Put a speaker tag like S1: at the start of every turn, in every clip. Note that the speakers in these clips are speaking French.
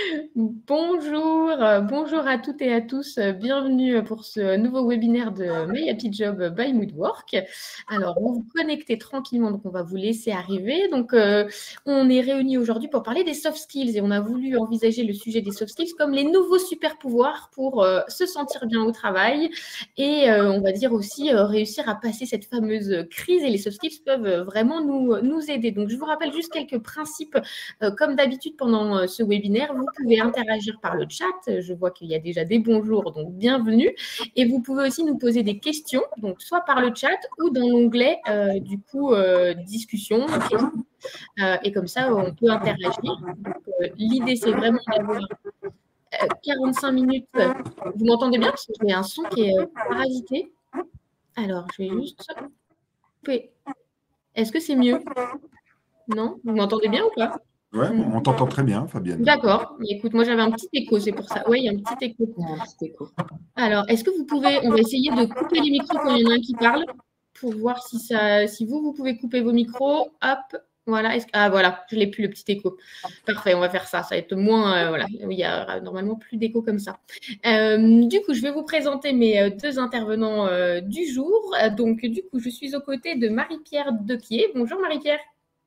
S1: Bonjour à toutes et à tous. Bienvenue pour ce nouveau webinaire de My Happy Job by Moodwork. Alors, vous vous connectez tranquillement, donc on va vous laisser arriver. Donc, on est réunis aujourd'hui pour parler des soft skills et on a voulu envisager le sujet des soft skills comme les nouveaux super pouvoirs pour se sentir bien au travail et on va dire aussi réussir à passer cette fameuse crise, et les soft skills peuvent vraiment nous aider. Donc, je vous rappelle juste quelques principes. Comme d'habitude pendant ce webinaire, vous pouvez interagir par le chat. Je vois qu'il y a déjà des bonjours, donc bienvenue. Et vous pouvez aussi nous poser des questions, donc soit par le chat ou dans l'onglet discussion. Et comme ça, on peut interagir. L'idée, c'est vraiment d'avoir 45 minutes. Vous m'entendez bien? Parce que j'ai un son qui est parasité. Alors, je vais juste couper. Est-ce que c'est mieux? Non? Vous m'entendez bien ou pas?
S2: Ouais, on t'entend très bien, Fabienne.
S1: D'accord. Écoute, moi j'avais un petit écho, c'est pour ça. Oui, il y a un petit écho.
S3: Il y a un petit écho.
S1: Alors, est-ce que vous pouvez, on va essayer de couper les micros quand il y en a un qui parle, pour voir si vous pouvez couper vos micros. Hop, voilà. Ah voilà, je l'ai plus le petit écho. Parfait, on va faire ça. Ça va être moins, voilà. Il y a normalement plus d'écho comme ça. Du coup, je vais vous présenter mes deux intervenants du jour. Donc, du coup, je suis aux côtés de Marie-Pierre Dequier. Bonjour Marie-Pierre.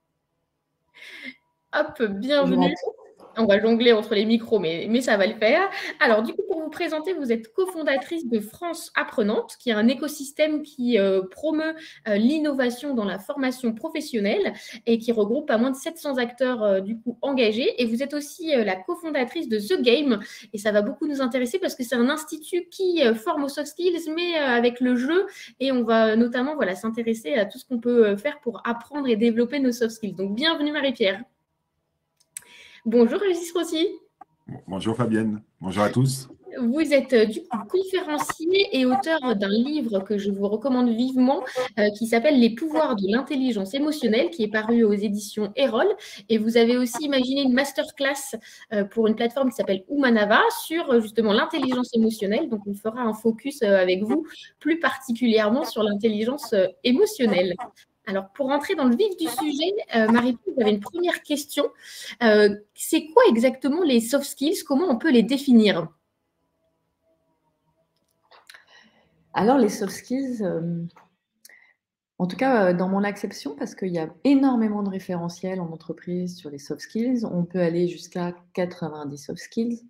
S1: Hop, bienvenue. On va jongler entre les micros, mais ça va le faire. Alors, du coup, pour vous présenter, vous êtes cofondatrice de France Apprenante, qui est un écosystème qui promeut l'innovation dans la formation professionnelle et qui regroupe pas moins de 700 acteurs du coup engagés. Et vous êtes aussi la cofondatrice de The Game, et ça va beaucoup nous intéresser parce que c'est un institut qui forme aux soft skills, mais avec le jeu. Et on va notamment s'intéresser à tout ce qu'on peut faire pour apprendre et développer nos soft skills. Donc, bienvenue Marie-Pierre. Bonjour Régis Rossi.
S2: Bonjour Fabienne, bonjour à tous.
S1: Vous êtes du coup conférencier et auteur d'un livre que je vous recommande vivement qui s'appelle Les pouvoirs de l'intelligence émotionnelle, qui est paru aux éditions Erol. Et vous avez aussi imaginé une masterclass pour une plateforme qui s'appelle Umanava sur justement l'intelligence émotionnelle. Donc on fera un focus avec vous plus particulièrement sur l'intelligence émotionnelle. Alors, pour entrer dans le vif du sujet, Marie-Pierre, vous avez une première question. C'est quoi exactement les soft skills? Comment on peut les définir?
S3: Alors, les soft skills, en tout cas, dans mon acception, parce qu'il y a énormément de référentiels en entreprise sur les soft skills, on peut aller jusqu'à 90 soft skills.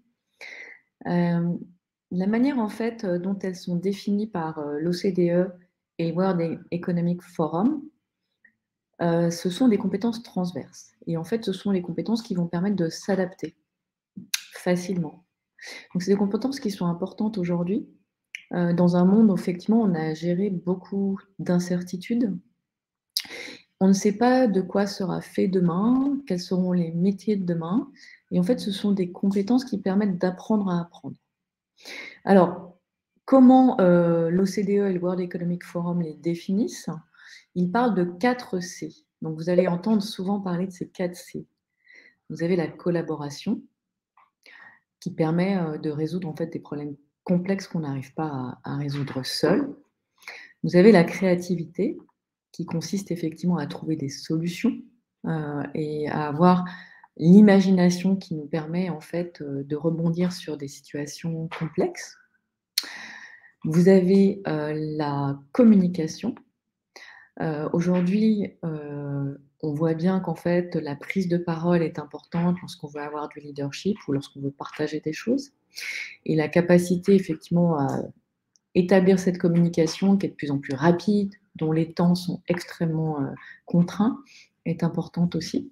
S3: La manière, en fait, dont elles sont définies par l'OCDE et World Economic Forum, ce sont des compétences transverses. Et en fait, ce sont les compétences qui vont permettre de s'adapter facilement. Donc, c'est des compétences qui sont importantes aujourd'hui. Dans un monde où effectivement on a géré beaucoup d'incertitudes. On ne sait pas de quoi sera fait demain, quels seront les métiers de demain. Et en fait, ce sont des compétences qui permettent d'apprendre à apprendre. Alors, comment l'OCDE et le World Economic Forum les définissent? Ils parlent de 4 C. Donc, vous allez entendre souvent parler de ces 4 C. Vous avez la collaboration, qui permet de résoudre en fait des problèmes complexes qu'on n'arrive pas à résoudre seul. Vous avez la créativité, qui consiste effectivement à trouver des solutions et à avoir l'imagination qui nous permet en fait de rebondir sur des situations complexes. Vous avez la communication. Aujourd'hui, on voit bien qu'en fait, la prise de parole est importante lorsqu'on veut avoir du leadership ou lorsqu'on veut partager des choses. Et la capacité, effectivement, à établir cette communication qui est de plus en plus rapide, dont les temps sont extrêmement contraints, est importante aussi.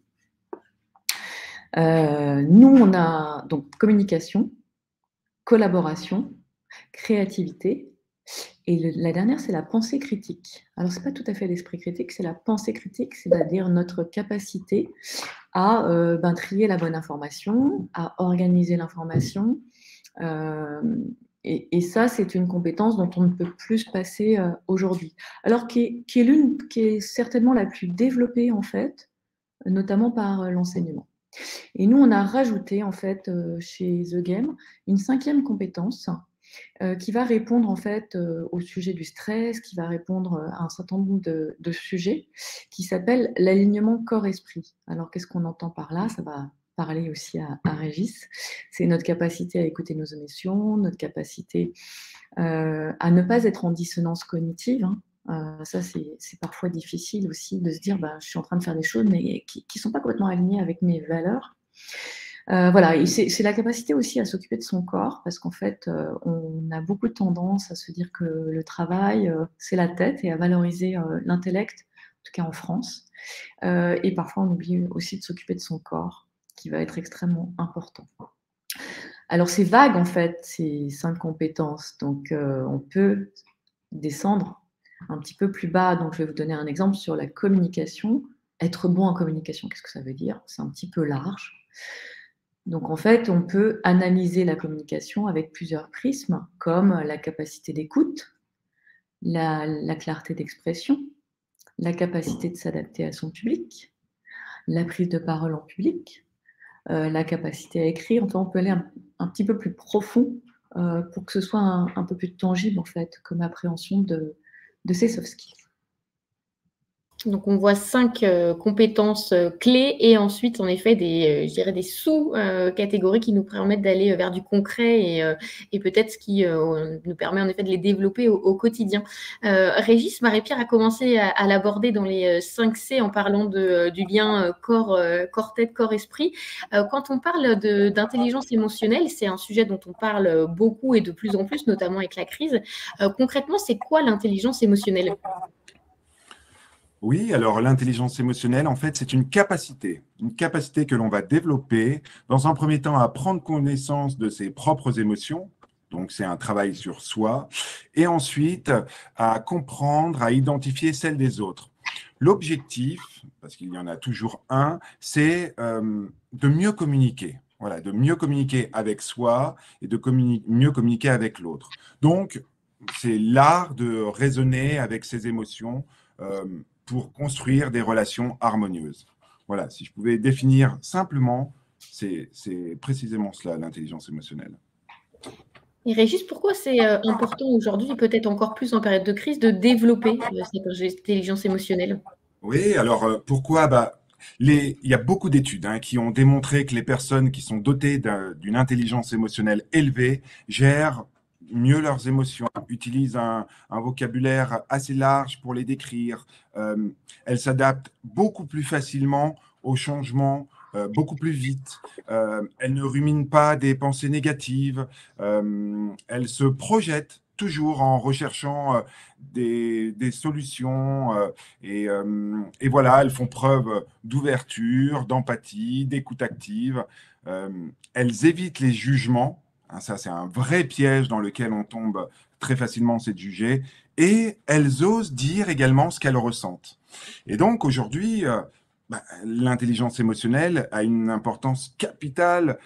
S3: Nous, on a donc communication, collaboration, créativité. Et la dernière, c'est la pensée critique. Alors, ce n'est pas tout à fait l'esprit critique, c'est la pensée critique, c'est-à-dire notre capacité à trier la bonne information, à organiser l'information. Et ça, c'est une compétence dont on ne peut plus se passer aujourd'hui. Alors, qui est certainement la plus développée, en fait, notamment par l'enseignement. Et nous, on a rajouté, en fait, chez The Game, une 5e compétence qui va répondre en fait au sujet du stress, qui va répondre à un certain nombre de sujets, qui s'appelle l'alignement corps-esprit. Alors qu'est-ce qu'on entend par là? Ça va parler aussi à Régis, c'est notre capacité à écouter nos émotions, notre capacité à ne pas être en dissonance cognitive. Ça, c'est parfois difficile aussi de se dire je suis en train de faire des choses, mais qui ne sont pas complètement alignées avec mes valeurs. Voilà, et c'est la capacité aussi à s'occuper de son corps, parce qu'en fait, on a beaucoup de tendance à se dire que le travail, c'est la tête, et à valoriser l'intellect, en tout cas en France. Et parfois, on oublie aussi de s'occuper de son corps, qui va être extrêmement important. Alors, c'est vague, en fait, ces 5 compétences. Donc, on peut descendre un petit peu plus bas. Donc, je vais vous donner un exemple sur la communication. Être bon en communication, qu'est-ce que ça veut dire? C'est un petit peu large. Donc, en fait, on peut analyser la communication avec plusieurs prismes, comme la capacité d'écoute, la clarté d'expression, la capacité de s'adapter à son public, la prise de parole en public, la capacité à écrire. Enfin, on peut aller un petit peu plus profond pour que ce soit un peu plus tangible, en fait, comme appréhension de ces soft skills.
S1: Donc, on voit 5 compétences clés et ensuite, en effet, je dirais des sous-catégories qui nous permettent d'aller vers du concret et peut-être ce qui nous permet en effet de les développer au quotidien. Régis, Marie-Pierre a commencé à l'aborder dans les 5 C en parlant du lien corps-tête, corps-esprit. Quand on parle d'intelligence émotionnelle, c'est un sujet dont on parle beaucoup et de plus en plus, notamment avec la crise. Concrètement, c'est quoi l'intelligence émotionnelle ?
S2: Oui, alors l'intelligence émotionnelle, en fait, c'est une capacité que l'on va développer dans un premier temps à prendre connaissance de ses propres émotions. Donc, c'est un travail sur soi. Et ensuite, à comprendre, à identifier celles des autres. L'objectif, parce qu'il y en a toujours un, c'est de mieux communiquer. Voilà, de mieux communiquer avec soi et de mieux communiquer avec l'autre. Donc, c'est l'art de raisonner avec ses émotions pour construire des relations harmonieuses. Voilà, si je pouvais définir simplement, c'est précisément cela, l'intelligence émotionnelle.
S1: Et Régis, pourquoi c'est important aujourd'hui, et peut-être encore plus en période de crise, de développer cette intelligence émotionnelle ?
S2: Oui, alors pourquoi il y a beaucoup d'études qui ont démontré que les personnes qui sont dotées d'une intelligence émotionnelle élevée gèrent mieux leurs émotions, utilisent un vocabulaire assez large pour les décrire. Elles s'adaptent beaucoup plus facilement aux changements, beaucoup plus vite. Elles ne ruminent pas des pensées négatives. Elles se projettent toujours en recherchant des solutions et voilà, elles font preuve d'ouverture, d'empathie, d'écoute active. Elles évitent les jugements. Ça, c'est un vrai piège dans lequel on tombe très facilement, c'est de juger. Et elles osent dire également ce qu'elles ressentent. Et donc, aujourd'hui, l'intelligence émotionnelle a une importance capitale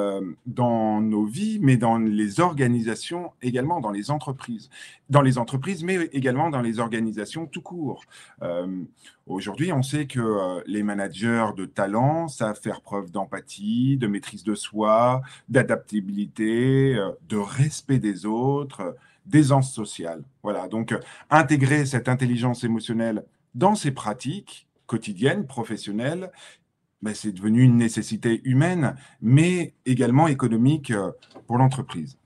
S2: dans nos vies, mais dans les organisations également, dans les entreprises. Dans les entreprises, mais également dans les organisations tout court. Aujourd'hui, on sait que les managers de talent savent faire preuve d'empathie, de maîtrise de soi, d'adaptabilité, de respect des autres, d'aisance sociale. Voilà, donc intégrer cette intelligence émotionnelle dans ses pratiques quotidiennes, professionnelles, c'est devenu une nécessité humaine, mais également économique pour l'entreprise.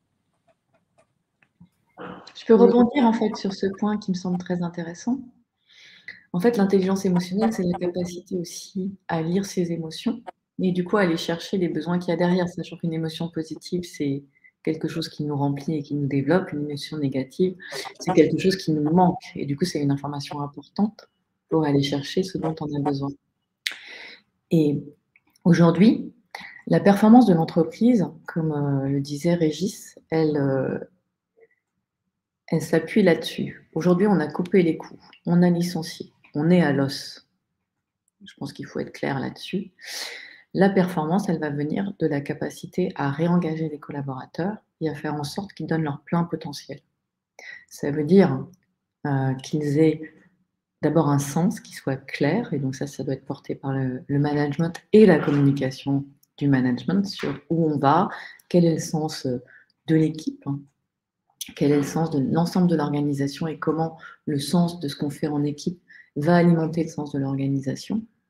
S3: Je peux rebondir en fait sur ce point qui me semble très intéressant. En fait, l'intelligence émotionnelle, c'est la capacité aussi à lire ses émotions et du coup à aller chercher les besoins qu'il y a derrière, sachant qu'une émotion positive, c'est quelque chose qui nous remplit et qui nous développe. Une émotion négative, c'est quelque chose qui nous manque et du coup, c'est une information importante pour aller chercher ce dont on a besoin. Et aujourd'hui, la performance de l'entreprise, comme le disait Régis, elle s'appuie là-dessus. Aujourd'hui, on a coupé les coûts, on a licencié, on est à l'os. Je pense qu'il faut être clair là-dessus. La performance, elle va venir de la capacité à réengager les collaborateurs et à faire en sorte qu'ils donnent leur plein potentiel. Ça veut dire qu'ils aient d'abord un sens qui soit clair, et donc ça doit être porté par le management et la communication du management sur où on va, quel est le sens de l'équipe, quel est le sens de l'ensemble de l'organisation et comment le sens de ce qu'on fait en équipe va alimenter le sens de l'organisation.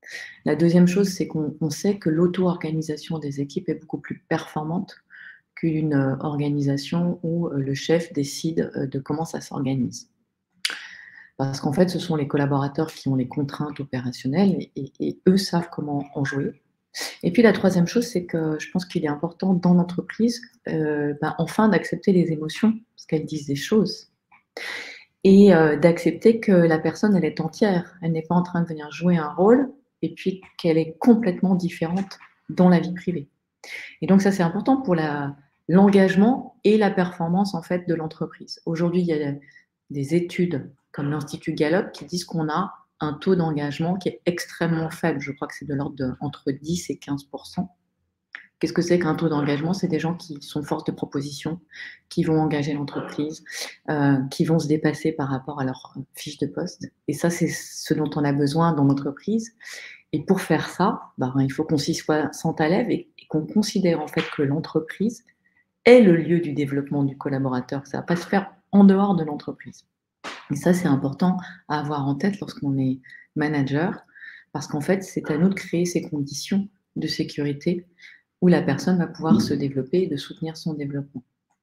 S3: La deuxième chose, c'est qu'on sait que l'auto-organisation des équipes est beaucoup plus performante qu'une organisation où le chef décide de comment ça s'organise. Parce qu'en fait, ce sont les collaborateurs qui ont les contraintes opérationnelles et eux savent comment en jouer. Et puis la troisième chose, c'est que je pense qu'il est important dans l'entreprise, enfin d'accepter les émotions, parce qu'elles disent des choses, et d'accepter que la personne, elle est entière. Elle n'est pas en train de venir jouer un rôle, et puis qu'elle est complètement différente dans la vie privée. Et donc ça, c'est important pour l'engagement et la performance en fait de l'entreprise. Aujourd'hui, il y a des études comme l'Institut Gallup qui disent qu'on a un taux d'engagement qui est extrêmement faible. Je crois que c'est de l'ordre entre 10 et 15%. Qu'est-ce que c'est qu'un taux d'engagement? C'est des gens qui sont force de proposition, qui vont engager l'entreprise, qui vont se dépasser par rapport à leur fiche de poste. Et ça, c'est ce dont on a besoin dans l'entreprise. Et pour faire ça, il faut qu'on s'y sente à l'aise et qu'on considère en fait que l'entreprise est le lieu du développement du collaborateur. Ça ne va pas se faire en dehors de l'entreprise. Et ça, c'est important à avoir en tête lorsqu'on est manager, parce qu'en fait, c'est à nous de créer ces conditions de sécurité où la personne va pouvoir se développer et de soutenir son développement.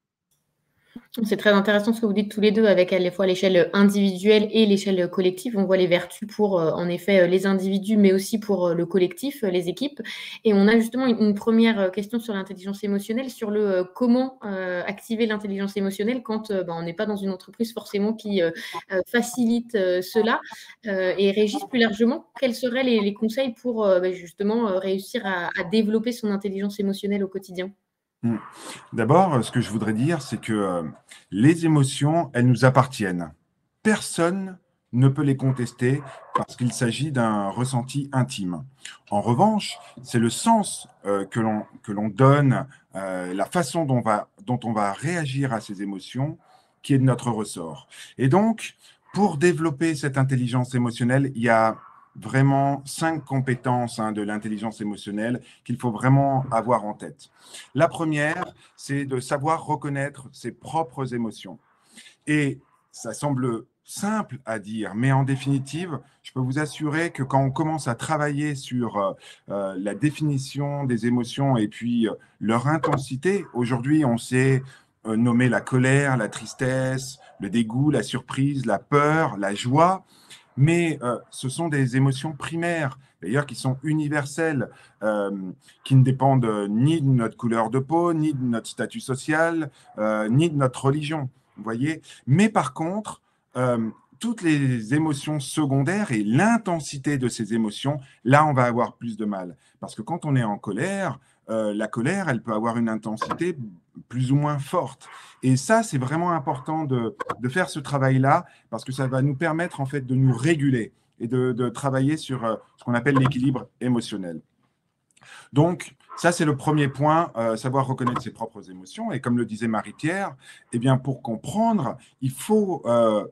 S1: C'est très intéressant ce que vous dites tous les deux, avec à la fois l'échelle individuelle et l'échelle collective. On voit les vertus pour, en effet, les individus, mais aussi pour le collectif, les équipes. Et on a justement une première question sur l'intelligence émotionnelle, sur le comment activer l'intelligence émotionnelle quand on n'est pas dans une entreprise forcément qui facilite cela. Et Régis, plus largement, quels seraient les conseils pour justement réussir à développer son intelligence émotionnelle au quotidien?
S2: D'abord, ce que je voudrais dire, c'est que les émotions, elles nous appartiennent. Personne ne peut les contester parce qu'il s'agit d'un ressenti intime. En revanche, c'est le sens que l'on donne, la façon dont on va réagir à ces émotions qui est de notre ressort. Et donc, pour développer cette intelligence émotionnelle, il y a vraiment 5 compétences de l'intelligence émotionnelle qu'il faut vraiment avoir en tête. La première, c'est de savoir reconnaître ses propres émotions. Et ça semble simple à dire, mais en définitive, je peux vous assurer que quand on commence à travailler sur la définition des émotions et puis leur intensité, aujourd'hui, on sait nommer la colère, la tristesse, le dégoût, la surprise, la peur, la joie, mais ce sont des émotions primaires, d'ailleurs qui sont universelles, qui ne dépendent ni de notre couleur de peau, ni de notre statut social, ni de notre religion, vous voyez. Mais par contre, toutes les émotions secondaires et l'intensité de ces émotions, là, on va avoir plus de mal. Parce que quand on est en colère, la colère, elle peut avoir une intensité plus ou moins forte. Et ça, c'est vraiment important de faire ce travail-là parce que ça va nous permettre en fait de nous réguler et de travailler sur ce qu'on appelle l'équilibre émotionnel. Donc, ça, c'est le premier point, savoir reconnaître ses propres émotions. Et comme le disait Marie-Pierre, eh bien, pour comprendre, il faut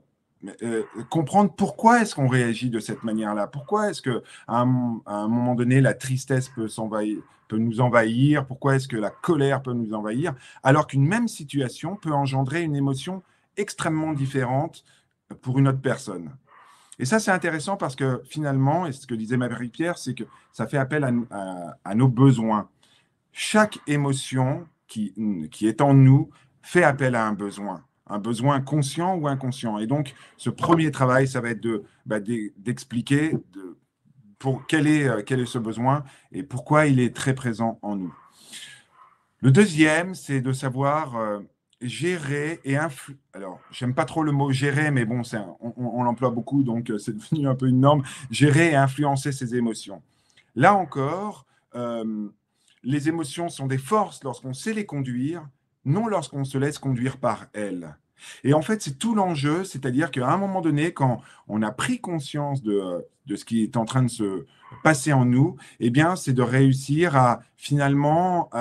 S2: comprendre pourquoi est-ce qu'on réagit de cette manière-là. Pourquoi est-ce qu'à un moment donné, la tristesse peut nous envahir, pourquoi est-ce que la colère peut nous envahir, alors qu'une même situation peut engendrer une émotion extrêmement différente pour une autre personne. Et ça, c'est intéressant parce que finalement, et ce que disait Marie-Pierre, c'est que ça fait appel à nos besoins. Chaque émotion qui est en nous fait appel à un besoin conscient ou inconscient. Et donc, ce premier travail, ça va être d'expliquer quel est ce besoin et pourquoi il est très présent en nous. Le deuxième, c'est de savoir gérer et influencer. Alors, j'aime pas trop le mot gérer, mais bon, on l'emploie beaucoup, donc c'est devenu un peu une norme. Gérer et influencer ses émotions. Là encore, les émotions sont des forces lorsqu'on sait les conduire, non lorsqu'on se laisse conduire par elles. Et en fait, c'est tout l'enjeu, c'est-à-dire qu'à un moment donné, quand on a pris conscience de ce qui est en train de se passer en nous, eh bien, c'est de réussir à finalement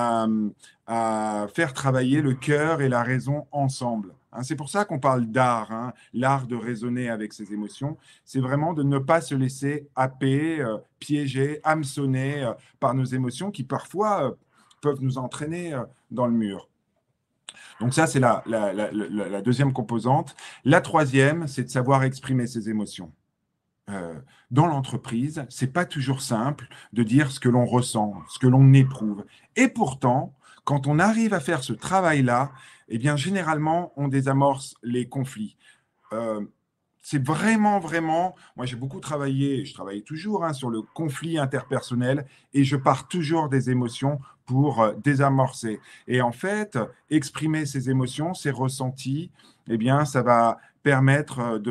S2: à faire travailler le cœur et la raison ensemble. C'est pour ça qu'on parle d'art, l'art de raisonner avec ses émotions. C'est vraiment de ne pas se laisser happer, piéger, hameçonner par nos émotions qui parfois peuvent nous entraîner dans le mur. Donc ça, c'est la deuxième composante. La troisième, c'est de savoir exprimer ses émotions. dans l'entreprise, c'est pas toujours simple de dire ce que l'on ressent, ce que l'on éprouve. Et pourtant, quand on arrive à faire ce travail-là, eh bien, généralement, on désamorce les conflits. Euh, c'est vraiment, vraiment, moi j'ai beaucoup travaillé, je travaille toujours sur le conflit interpersonnel et je pars toujours des émotions pour désamorcer. Et en fait, exprimer ces émotions, ces ressentis, eh bien, ça va permettre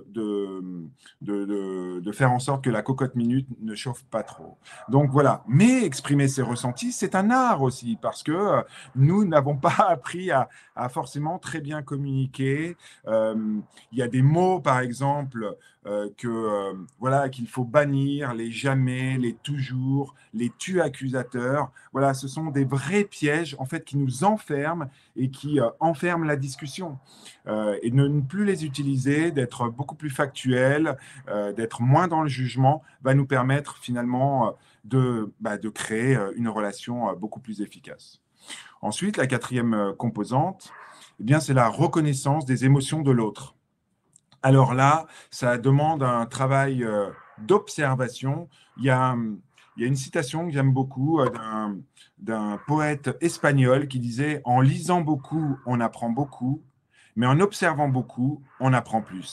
S2: de faire en sorte que la cocotte minute ne chauffe pas trop. Donc voilà, mais exprimer ses ressentis, c'est un art aussi, parce que nous n'avons pas appris à forcément très bien communiquer. Il y a des mots, par exemple, voilà, qu'il faut bannir, les jamais, les toujours, les tu accusateurs. Voilà, ce sont des vrais pièges, en fait, qui nous enferment et qui enferment la discussion. Et de ne plus les utiliser, d'être beaucoup plus factuel, d'être moins dans le jugement, va nous permettre finalement de créer une relation beaucoup plus efficace. Ensuite, la quatrième composante, eh bien, c'est la reconnaissance des émotions de l'autre. Alors là, ça demande un travail d'observation. Il y a une citation que j'aime beaucoup d'un poète espagnol qui disait « En lisant beaucoup, on apprend beaucoup, mais en observant beaucoup, on apprend plus. »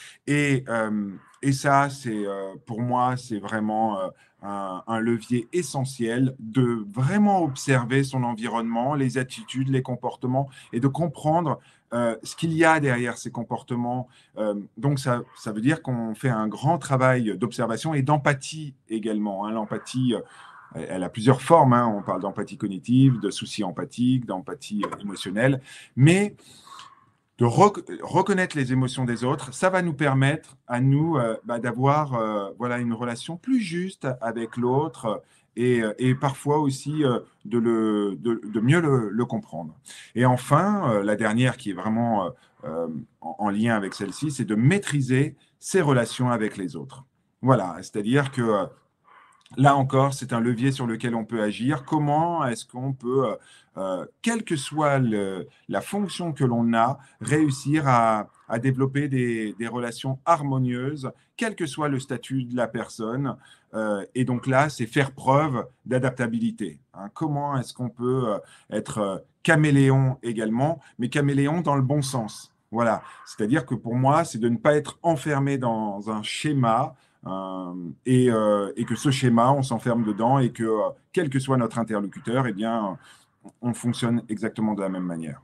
S2: Et ça, pour moi, c'est vraiment un levier essentiel de vraiment observer son environnement, les attitudes, les comportements et de comprendre ce qu'il y a derrière ces comportements. Donc, ça veut dire qu'on fait un grand travail d'observation et d'empathie également. L'empathie, elle a plusieurs formes. On parle d'empathie cognitive, de souci empathique, d'empathie émotionnelle. Mais de reconnaître les émotions des autres, ça va nous permettre à nous d'avoir voilà, une relation plus juste avec l'autre et parfois aussi de mieux le comprendre. Et enfin, la dernière qui est vraiment en lien avec celle-ci, c'est de maîtriser ses relations avec les autres. Voilà, c'est-à-dire que là encore, c'est un levier sur lequel on peut agir. Comment est-ce qu'on peut, quelle que soit la fonction que l'on a, réussir à développer des relations harmonieuses, quel que soit le statut de la personne. Et donc là, c'est faire preuve d'adaptabilité. Comment est-ce qu'on peut être caméléon également, mais caméléon dans le bon sens. Voilà, c'est-à-dire que pour moi, c'est de ne pas être enfermé dans un schéma, et que ce schéma, on s'enferme dedans et que, quel que soit notre interlocuteur, eh bien, on fonctionne exactement de la même manière.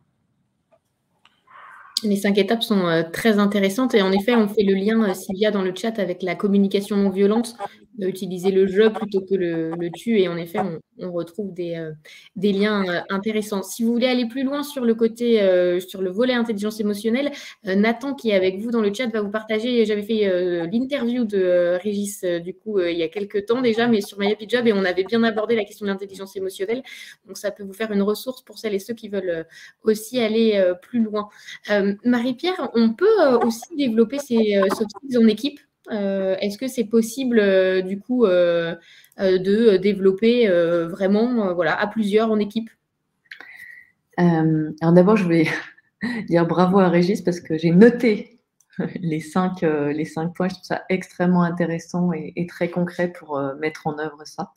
S1: Les 5 étapes sont très intéressantes et en effet, on fait le lien, Sylvia, dans le chat avec la communication non violente, utiliser le « je » plutôt que le « tu » et en effet, on retrouve des liens intéressants. Si vous voulez aller plus loin sur le côté, sur le volet intelligence émotionnelle, Nathan, qui est avec vous dans le chat, va vous partager. J'avais fait l'interview de Régis, du coup, il y a quelques temps déjà, mais sur My Happy Job, et on avait bien abordé la question de l'intelligence émotionnelle. Donc, ça peut vous faire une ressource pour celles et ceux qui veulent aussi aller plus loin. Marie-Pierre, on peut aussi développer ces soft skills en équipe. Est-ce que c'est possible, du coup, de développer vraiment voilà, à plusieurs en équipe?
S3: Alors d'abord, je voulais dire bravo à Régis parce que j'ai noté les 5 points. Je trouve ça extrêmement intéressant et très concret pour mettre en œuvre ça.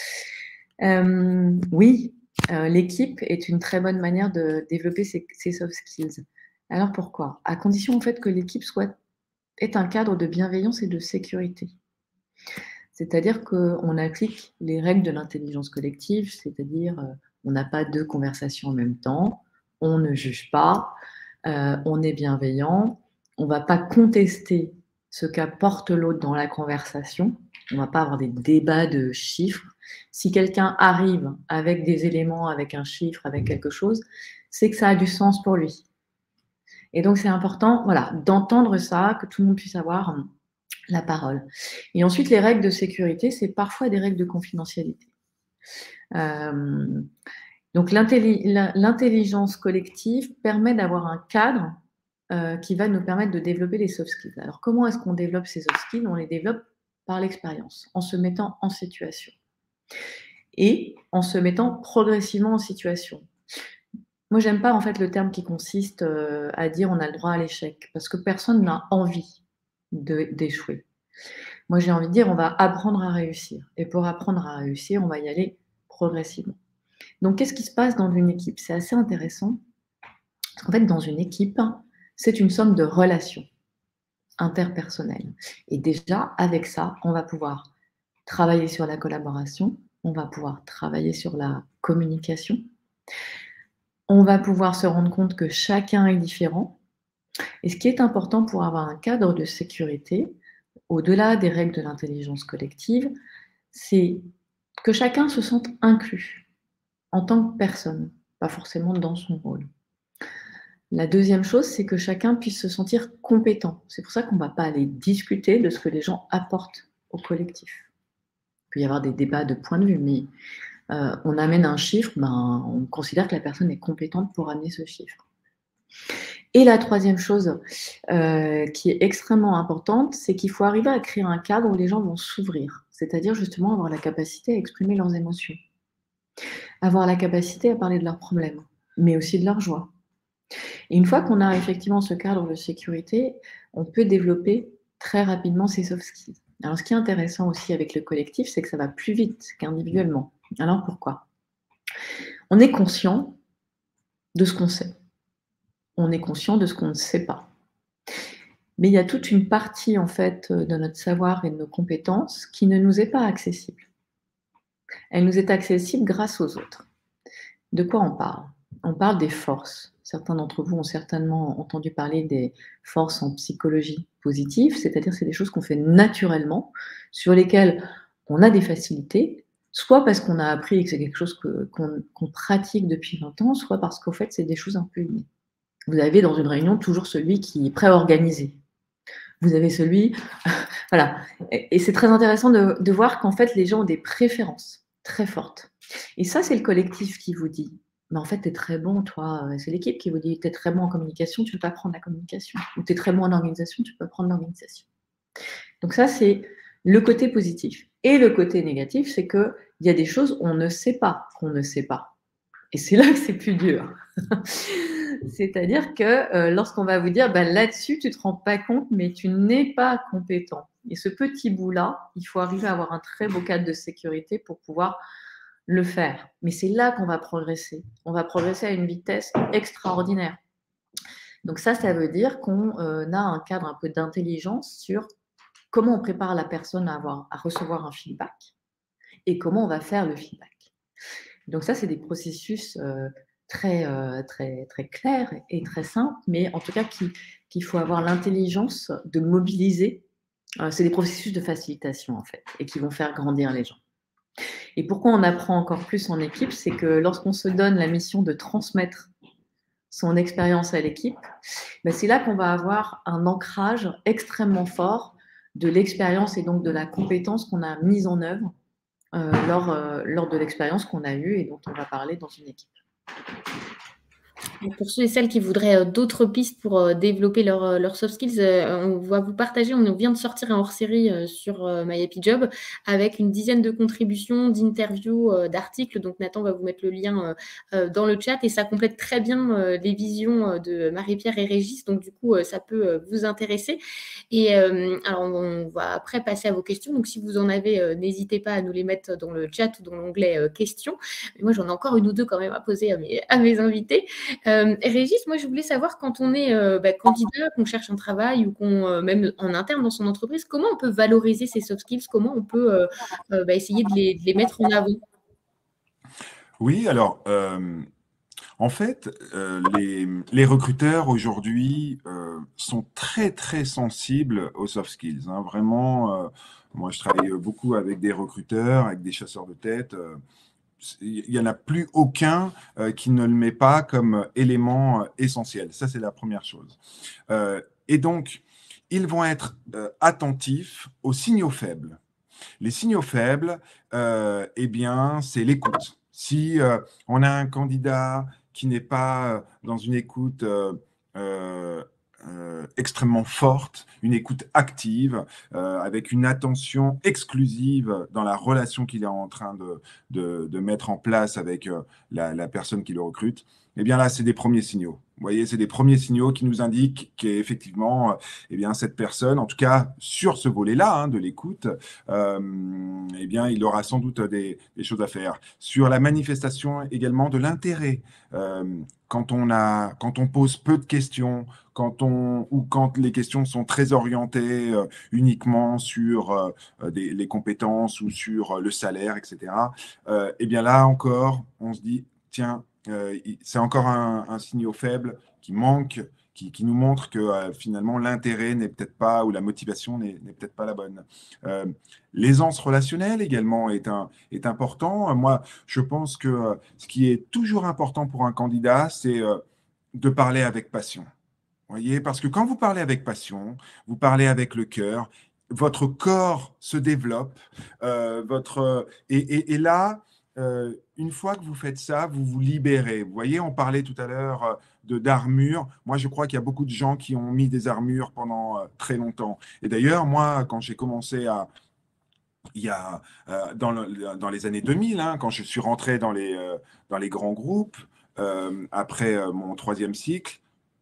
S3: Oui, l'équipe est une très bonne manière de développer ces soft skills. Alors pourquoi? À condition en fait que l'équipe ait un cadre de bienveillance et de sécurité. C'est-à-dire qu'on applique les règles de l'intelligence collective, c'est-à-dire on n'a pas 2 conversations en même temps, on ne juge pas, on est bienveillant, on ne va pas contester ce qu'apporte l'autre dans la conversation, on ne va pas avoir des débats de chiffres. Si quelqu'un arrive avec des éléments, avec un chiffre, avec quelque chose, c'est que ça a du sens pour lui. Et donc, c'est important voilà, d'entendre ça, que tout le monde puisse avoir la parole. Et ensuite, les règles de sécurité, c'est parfois des règles de confidentialité. Donc, l'intelligence collective permet d'avoir un cadre qui va nous permettre de développer les soft skills. Alors, comment est-ce qu'on développe ces soft skills? On les développe par l'expérience, en se mettant en situation et en se mettant progressivement en situation. Moi, j'aime pas en fait le terme qui consiste à dire on a le droit à l'échec, parce que personne n'a envie d'échouer. Moi, j'ai envie de dire, on va apprendre à réussir. Et pour apprendre à réussir, on va y aller progressivement. Donc, qu'est-ce qui se passe dans une équipe? C'est assez intéressant. Parce qu'en fait, dans une équipe, c'est une somme de relations interpersonnelles. Et déjà, avec ça, on va pouvoir travailler sur la collaboration, on va pouvoir travailler sur la communication, on va pouvoir se rendre compte que chacun est différent. Et ce qui est important pour avoir un cadre de sécurité, au-delà des règles de l'intelligence collective, c'est que chacun se sente inclus en tant que personne, pas forcément dans son rôle. La deuxième chose, c'est que chacun puisse se sentir compétent. C'est pour ça qu'on ne va pas aller discuter de ce que les gens apportent au collectif. Il peut y avoir des débats de point de vue, mais on amène un chiffre, on considère que la personne est compétente pour amener ce chiffre. Et la troisième chose qui est extrêmement importante, c'est qu'il faut arriver à créer un cadre où les gens vont s'ouvrir, c'est-à-dire justement avoir la capacité à exprimer leurs émotions, avoir la capacité à parler de leurs problèmes, mais aussi de leur joie. Et une fois qu'on a effectivement ce cadre de sécurité, on peut développer très rapidement ces soft skills. Alors, ce qui est intéressant aussi avec le collectif, c'est que ça va plus vite qu'individuellement. Alors, pourquoi? On est conscient de ce qu'on sait. On est conscient de ce qu'on ne sait pas. Mais il y a toute une partie, en fait, de notre savoir et de nos compétences qui ne nous est pas accessible. Elle nous est accessible grâce aux autres. De quoi on parle? On parle des forces. Certains d'entre vous ont certainement entendu parler des forces en psychologie positive, c'est-à-dire c'est des choses qu'on fait naturellement, sur lesquelles on a des facilités, soit parce qu'on a appris que c'est quelque chose qu'on pratique depuis 20 ans, soit parce qu'au fait, c'est des choses un peu innées. Vous avez dans une réunion toujours celui qui est pré-organisé. Vous avez celui... voilà. Et c'est très intéressant de voir qu'en fait, les gens ont des préférences très fortes. Et ça, c'est le collectif qui vous dit, mais en fait, tu es très bon, toi. C'est l'équipe qui vous dit, tu es très bon en communication, tu peux pas prendre la communication. Ou tu es très bon en organisation, tu peux prendre l'organisation. Donc ça, c'est le côté positif. Et le côté négatif, c'est qu'il y a des choses on ne sait pas qu'on ne sait pas. Et c'est là que c'est plus dur. C'est-à-dire que lorsqu'on va vous dire, là-dessus, tu ne te rends pas compte, mais tu n'es pas compétent. Et ce petit bout-là, il faut arriver à avoir un très beau cadre de sécurité pour pouvoir le faire. Mais c'est là qu'on va progresser. On va progresser à une vitesse extraordinaire. Donc ça veut dire qu'on a un cadre un peu d'intelligence sur comment on prépare la personne à recevoir un feedback et comment on va faire le feedback. Donc ça, c'est des processus très clairs et très simples, mais en tout cas qu'il faut avoir l'intelligence de mobiliser. C'est des processus de facilitation, en fait, et qui vont faire grandir les gens. Et pourquoi on apprend encore plus en équipe, c'est que lorsqu'on se donne la mission de transmettre son expérience à l'équipe, c'est là qu'on va avoir un ancrage extrêmement fort de l'expérience et donc de la compétence qu'on a mise en œuvre lors de l'expérience qu'on a eue et dont on va parler dans une équipe.
S1: Pour ceux et celles qui voudraient d'autres pistes pour développer leurs soft skills, on va vous partager, on vient de sortir un hors-série sur My Happy Job avec une dizaine de contributions, d'interviews, d'articles. Donc Nathan va vous mettre le lien dans le chat et ça complète très bien les visions de Marie-Pierre et Régis. Donc du coup, ça peut vous intéresser. Et alors, on va après passer à vos questions. Donc si vous en avez, n'hésitez pas à nous les mettre dans le chat ou dans l'onglet questions. Mais moi, j'en ai encore une ou deux quand même à poser à mes invités. Régis, moi je voulais savoir quand on est candidat, qu'on cherche un travail ou qu'on même en interne dans son entreprise, comment on peut valoriser ces soft skills, comment on peut essayer de les mettre en avant?
S2: Oui, alors en fait, les recruteurs aujourd'hui sont très très sensibles aux soft skills. Hein. Vraiment, moi je travaille beaucoup avec des recruteurs, avec des chasseurs de tête. Il n'y en a plus aucun qui ne le met pas comme élément essentiel. Ça, c'est la première chose. Et donc, ils vont être attentifs aux signaux faibles. Les signaux faibles, eh bien, c'est l'écoute. Si on a un candidat qui n'est pas dans une écoute extrêmement forte, une écoute active, avec une attention exclusive dans la relation qu'il est en train de mettre en place avec la personne qui le recrute, eh bien là, c'est des premiers signaux. Vous voyez, c'est des premiers signaux qui nous indiquent qu'effectivement, eh bien, cette personne, en tout cas sur ce volet-là hein, de l'écoute, eh bien, il aura sans doute des choses à faire. Sur la manifestation également de l'intérêt, quand on pose peu de questions, ou quand les questions sont très orientées uniquement sur les compétences ou sur le salaire, etc., eh bien là encore, on se dit, tiens, c'est encore un signal faible qui manque, qui nous montre que finalement l'intérêt n'est peut-être pas, ou la motivation n'est peut-être pas la bonne. L'aisance relationnelle également est important. Moi, je pense que ce qui est toujours important pour un candidat, c'est de parler avec passion. Vous voyez, parce que quand vous parlez avec passion, vous parlez avec le cœur, votre corps se développe, et là, une fois que vous faites ça, vous vous libérez. Vous voyez, on parlait tout à l'heure d'armure. Moi, je crois qu'il y a beaucoup de gens qui ont mis des armures pendant très longtemps. Et d'ailleurs, moi, quand j'ai commencé dans les années 2000, hein, quand je suis rentré dans les grands groupes, après mon 3e cycle,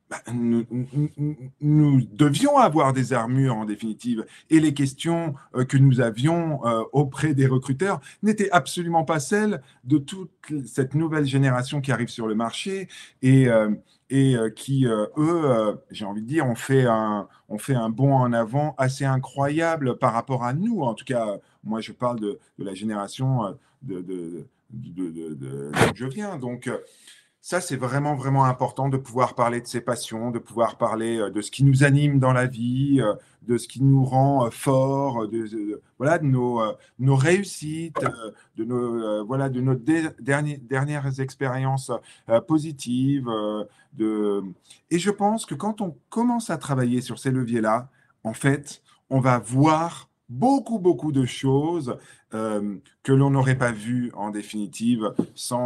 S2: nous devions avoir des armures en définitive. Et les questions que nous avions auprès des recruteurs n'étaient absolument pas celles de toute cette nouvelle génération qui arrive sur le marché et qui, eux, j'ai envie de dire, ont fait un bond en avant assez incroyable par rapport à nous. En tout cas, moi, je parle de la génération d'où je viens. Donc, ça, c'est vraiment, vraiment important de pouvoir parler de ses passions, de pouvoir parler de ce qui nous anime dans la vie, de ce qui nous rend forts, voilà, de nos réussites, de nos dernières expériences positives. Et je pense que quand on commence à travailler sur ces leviers-là, en fait, on va voir beaucoup, beaucoup de choses que l'on n'aurait pas vues en définitive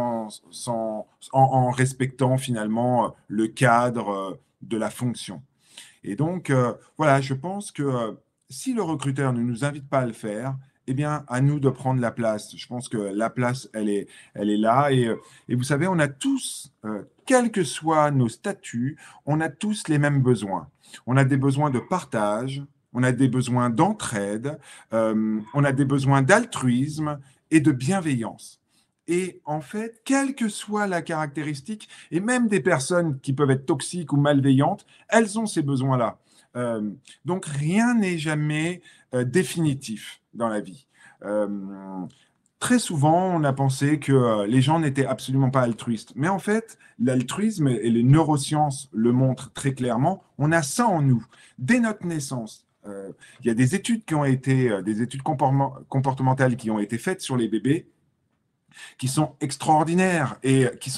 S2: en respectant finalement le cadre de la fonction. Et donc, voilà, je pense que si le recruteur ne nous invite pas à le faire, eh bien, à nous de prendre la place. Je pense que la place, elle est là. Et vous savez, on a tous, quels que soient nos statuts, on a tous les mêmes besoins. On a des besoins de partage, on a des besoins d'entraide, on a des besoins d'altruisme et de bienveillance. Et en fait, quelle que soit la caractéristique, et même des personnes qui peuvent être toxiques ou malveillantes, elles ont ces besoins-là. Donc, rien n'est jamais définitif dans la vie. Très souvent, on a pensé que les gens n'étaient absolument pas altruistes. Mais en fait, l'altruisme, et les neurosciences le montrent très clairement, on a ça en nous, dès notre naissance. Il y a des études des études comportementales qui ont été faites sur les bébés, qui sont extraordinaires et qui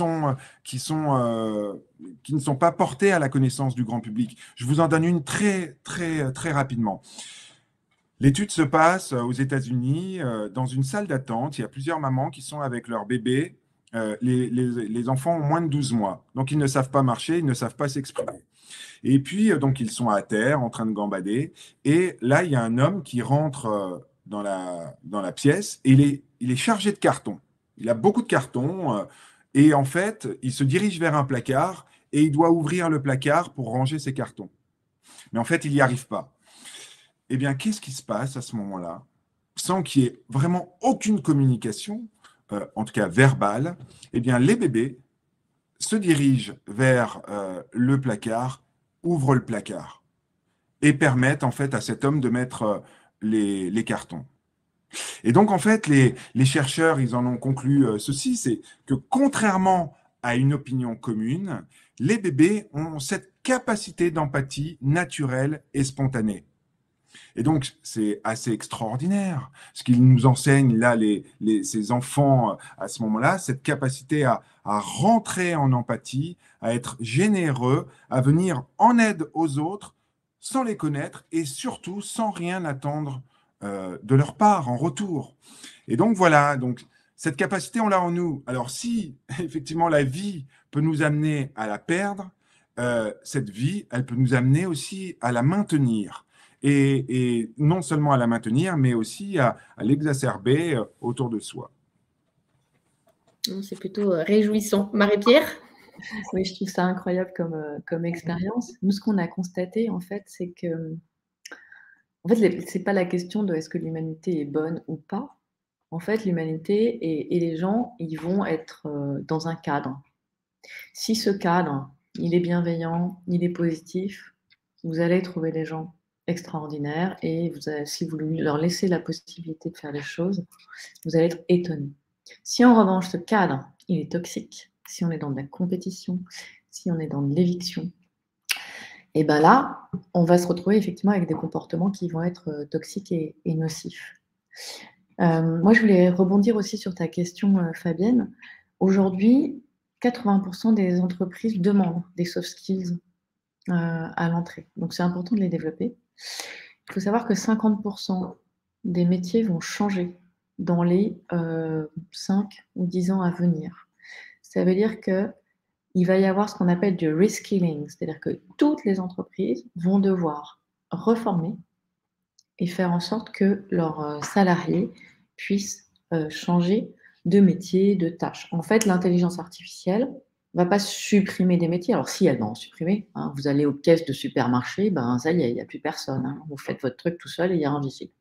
S2: ne sont pas portées à la connaissance du grand public. Je vous en donne une très, très, très rapidement. L'étude se passe aux États-Unis, dans une salle d'attente. Il y a plusieurs mamans qui sont avec leur bébé. Les enfants ont moins de 12 mois, donc ils ne savent pas marcher, ils ne savent pas s'exprimer. Et puis, donc, ils sont à terre, en train de gambader. Et là, il y a un homme qui rentre dans la pièce et il est chargé de cartons. Il a beaucoup de cartons. Et en fait, il se dirige vers un placard et il doit ouvrir le placard pour ranger ses cartons. Mais en fait, il n'y arrive pas. Eh bien, qu'est-ce qui se passe à ce moment-là? Sans qu'il y ait vraiment aucune communication, en tout cas verbale, eh bien, les bébés se dirigent vers le placard, ouvrent le placard et permettent en fait à cet homme de mettre les cartons. Et donc en fait, les chercheurs, ils en ont conclu ceci, c'est que contrairement à une opinion commune, les bébés ont cette capacité d'empathie naturelle et spontanée. Et donc, c'est assez extraordinaire ce qu'ils nous enseignent là, ces enfants à ce moment-là, cette capacité à rentrer en empathie, à être généreux, à venir en aide aux autres sans les connaître et surtout sans rien attendre de leur part en retour. Et donc, voilà, donc, cette capacité, on l'a en nous. Alors, si effectivement la vie peut nous amener à la perdre, cette vie, elle peut nous amener aussi à la maintenir. Et non seulement à la maintenir, mais aussi à l'exacerber autour de soi.
S1: C'est plutôt réjouissant. Marie-Pierre ?
S3: Oui, je trouve ça incroyable comme expérience. Nous, ce qu'on a constaté, en fait, c'est que en fait, c'est pas la question de est-ce que l'humanité est bonne ou pas. En fait, l'humanité et les gens, ils vont être dans un cadre. Si ce cadre, il est bienveillant, il est positif, vous allez trouver des gens extraordinaires et si vous leur laissez la possibilité de faire les choses, vous allez être étonné. Si en revanche ce cadre, il est toxique, si on est dans de la compétition, si on est dans de l'éviction, et bien là, on va se retrouver effectivement avec des comportements qui vont être toxiques et nocifs. Moi, je voulais rebondir aussi sur ta question, Fabienne. Aujourd'hui, 80% des entreprises demandent des soft skills à l'entrée. Donc, c'est important de les développer. Il faut savoir que 50% des métiers vont changer dans les 5 ou 10 ans à venir. Ça veut dire qu'il va y avoir ce qu'on appelle du reskilling, c'est-à-dire que toutes les entreprises vont devoir reformer et faire en sorte que leurs salariés puissent changer de métier, de tâche. En fait, l'intelligence artificielle ne va pas supprimer des métiers. Alors, si elle va en supprimer, hein, vous allez aux caisses de supermarché, ben, ça y est, il n'y a plus personne. Hein. Vous faites votre truc tout seul et il y a un vigile.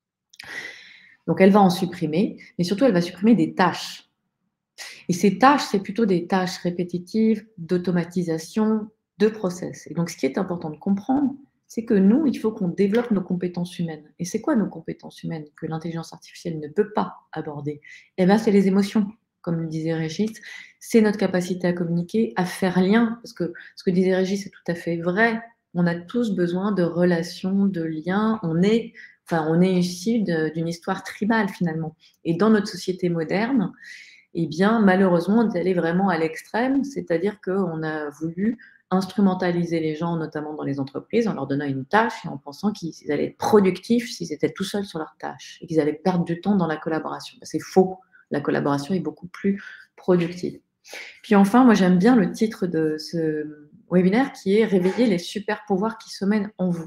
S3: Donc, elle va en supprimer, mais surtout, elle va supprimer des tâches. Et ces tâches, c'est plutôt des tâches répétitives, d'automatisation, de process. Et donc, ce qui est important de comprendre, c'est que nous, il faut qu'on développe nos compétences humaines. Et c'est quoi nos compétences humaines que l'intelligence artificielle ne peut pas aborder? Eh bien, c'est les émotions, comme le disait Régis. C'est notre capacité à communiquer, à faire lien, parce que ce que disait Régis, c'est tout à fait vrai. On a tous besoin de relations, de liens. On est issu d'une histoire tribale, finalement. Et dans notre société moderne, eh bien, malheureusement, on est allé vraiment à l'extrême, c'est-à-dire qu'on a voulu instrumentaliser les gens, notamment dans les entreprises, en leur donnant une tâche et en pensant qu'ils allaient être productifs s'ils étaient tout seuls sur leur tâche et qu'ils allaient perdre du temps dans la collaboration. C'est faux. La collaboration est beaucoup plus productive. Puis enfin, moi, j'aime bien le titre de ce webinaire qui est « Réveiller les super pouvoirs qui sommeillent en vous ».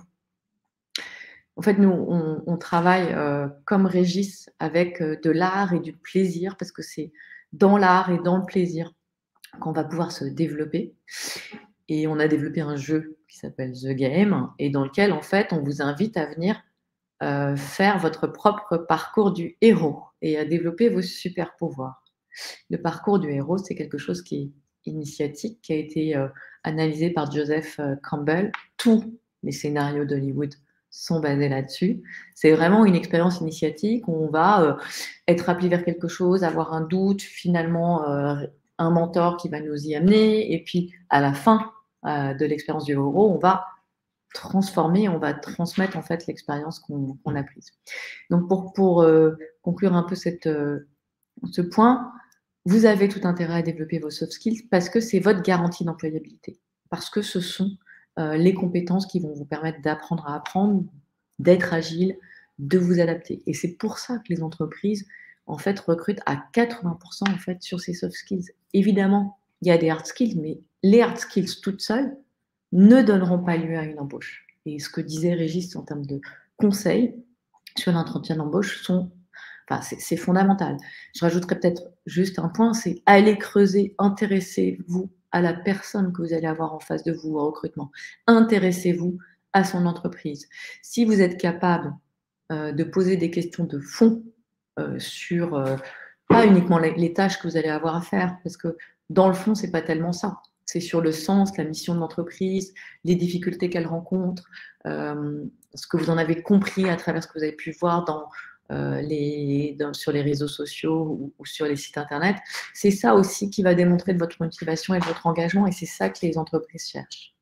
S3: En fait, nous, on travaille comme Régis avec de l'art et du plaisir parce que c'est dans l'art et dans le plaisir qu'on va pouvoir se développer. Et on a développé un jeu qui s'appelle The Game et dans lequel, en fait, on vous invite à venir faire votre propre parcours du héros et à développer vos super pouvoirs. Le parcours du héros, c'est quelque chose qui est initiatique, qui a été analysé par Joseph Campbell. Tous les scénarios d'Hollywood sont basés là-dessus. C'est vraiment une expérience initiatique où on va être appelé vers quelque chose, avoir un doute, finalement un mentor qui va nous y amener, et puis à la fin de l'expérience du héros, on va transformer, on va transmettre en fait l'expérience qu'on a prise. Donc pour conclure un peu ce point, vous avez tout intérêt à développer vos soft skills parce que c'est votre garantie d'employabilité, parce que ce sont les compétences qui vont vous permettre d'apprendre à apprendre, d'être agile, de vous adapter. Et c'est pour ça que les entreprises en fait recrutent à 80% en fait sur ces soft skills. Évidemment, il y a des hard skills, mais les hard skills toutes seules ne donneront pas lieu à une embauche. Et ce que disait Régis en termes de conseils sur l'entretien d'embauche c'est fondamental. Je rajouterais peut-être juste un point, c'est aller creuser, intéressez-vous à la personne que vous allez avoir en face de vous au recrutement. Intéressez-vous à son entreprise. Si vous êtes capable de poser des questions de fond sur pas uniquement les tâches que vous allez avoir à faire, parce que dans le fond, c'est pas tellement ça. C'est sur le sens, la mission de l'entreprise, les difficultés qu'elle rencontre, ce que vous en avez compris à travers ce que vous avez pu voir sur les réseaux sociaux ou sur les sites internet. C'est ça aussi qui va démontrer de votre motivation et de votre engagement, et c'est ça que les entreprises cherchent.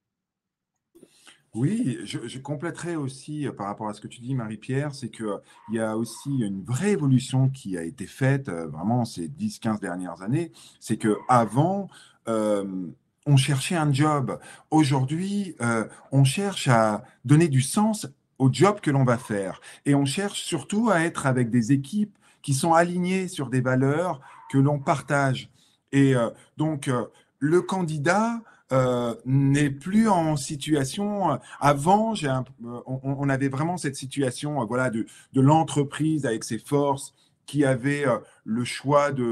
S2: Oui, je compléterai aussi par rapport à ce que tu dis, Marie-Pierre, c'est qu'il y a aussi une vraie évolution qui a été faite vraiment ces 10-15 dernières années. C'est qu'avant, on cherchait un job. Aujourd'hui, on cherche à donner du sens au job que l'on va faire. Et on cherche surtout à être avec des équipes qui sont alignées sur des valeurs que l'on partage. Et donc, le candidat n'est plus en situation. Avant, on avait vraiment cette situation voilà, de l'entreprise avec ses forces qui avait le choix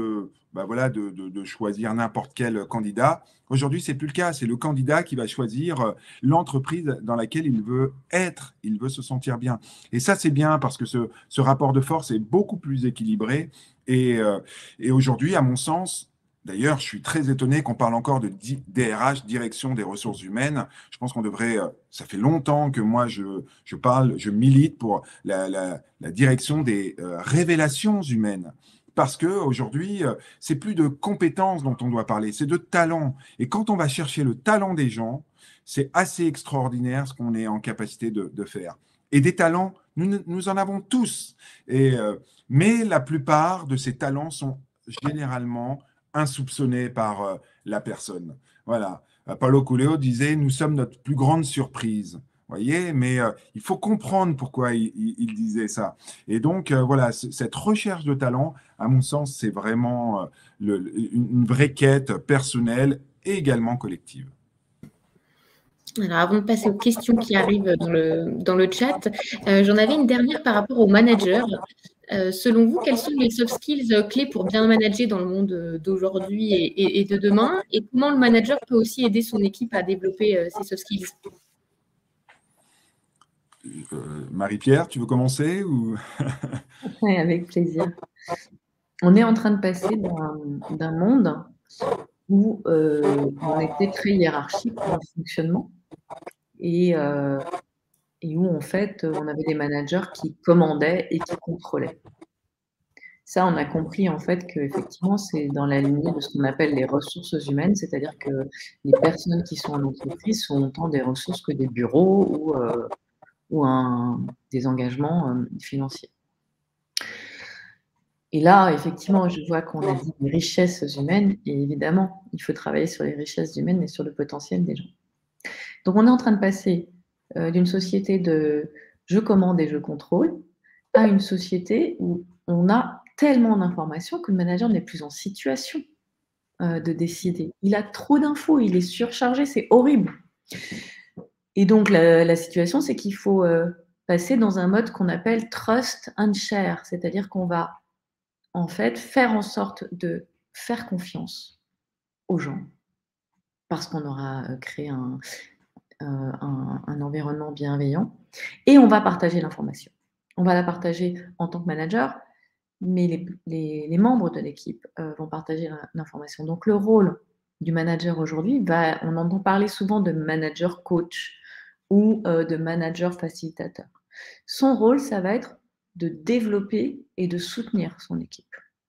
S2: bah voilà, de choisir n'importe quel candidat. Aujourd'hui, c'est plus le cas. C'est le candidat qui va choisir l'entreprise dans laquelle il veut être, il veut se sentir bien. Et ça, c'est bien parce que ce rapport de force est beaucoup plus équilibré. Et aujourd'hui, à mon sens, d'ailleurs, je suis très étonné qu'on parle encore de DRH, direction des ressources humaines. Je pense qu'on devrait, ça fait longtemps que moi je parle, je milite pour la direction des révélations humaines. Parce qu'aujourd'hui, c'est plus de compétences dont on doit parler, c'est de talent. Et quand on va chercher le talent des gens, c'est assez extraordinaire ce qu'on est en capacité de faire. Et des talents, nous en avons tous. Mais la plupart de ces talents sont généralement insoupçonnés par la personne. Voilà. Paulo Coelho disait, nous sommes notre plus grande surprise. Voyez, mais il faut comprendre pourquoi il disait ça. Et donc, voilà, cette recherche de talent, à mon sens, c'est vraiment une vraie quête personnelle et également collective.
S1: Alors, avant de passer aux questions qui arrivent dans le chat, j'en avais une dernière par rapport aux managers. Selon vous, quels sont les soft skills clés pour bien manager dans le monde d'aujourd'hui et de demain? Et comment le manager peut aussi aider son équipe à développer ces soft skills?
S2: Marie-Pierre, tu veux commencer ou...
S3: Oui, avec plaisir. On est en train de passer d'un monde où on était très hiérarchique dans le fonctionnement et où en fait on avait des managers qui commandaient et qui contrôlaient. Ça, on a compris en fait qu'effectivement c'est dans la lignée de ce qu'on appelle les ressources humaines, c'est-à-dire que les personnes qui sont en entreprise sont autant des ressources que des bureaux ou des engagements financiers. Et là, effectivement, je vois qu'on a dit des richesses humaines, et évidemment, il faut travailler sur les richesses humaines et sur le potentiel des gens. Donc, on est en train de passer d'une société de je commande et je contrôle à une société où on a tellement d'informations que le manager n'est plus en situation de décider. Il a trop d'infos, il est surchargé, c'est horrible. Et donc, la situation, c'est qu'il faut passer dans un mode qu'on appelle trust and share, c'est-à-dire qu'on va en fait, faire en sorte de faire confiance aux gens parce qu'on aura créé un environnement bienveillant et on va partager l'information. On va la partager en tant que manager, mais les membres de l'équipe vont partager l'information. Donc, le rôle du manager aujourd'hui, on entend parler souvent de manager coach ou de manager facilitateur. Son rôle, ça va être de développer et de soutenir son équipe.